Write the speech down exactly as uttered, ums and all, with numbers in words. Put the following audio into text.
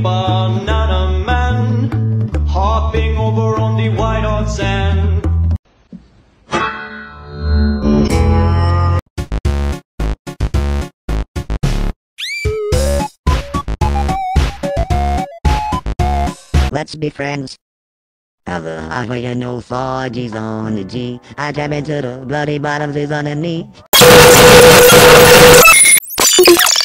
banana man, hopping over on the white hot sand. Let's be friends. Other highway and no four G's on the G. I jam into the bloody bottoms is underneath.